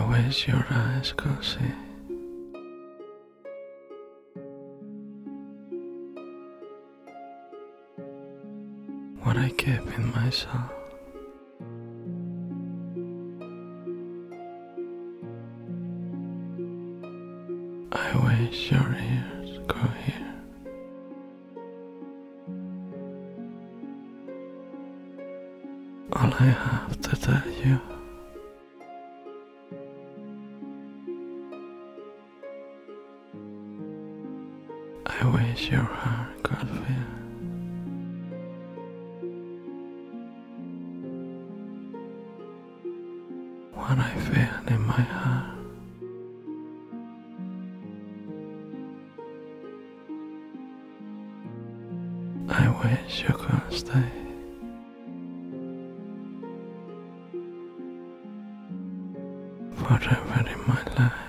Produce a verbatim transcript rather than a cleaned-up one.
wish your eyes could see what I keep in my soul. I wish your ears could hear all I have to tell you. I wish your heart could feel what I feel in my heart. I wish you could stay forever in my life.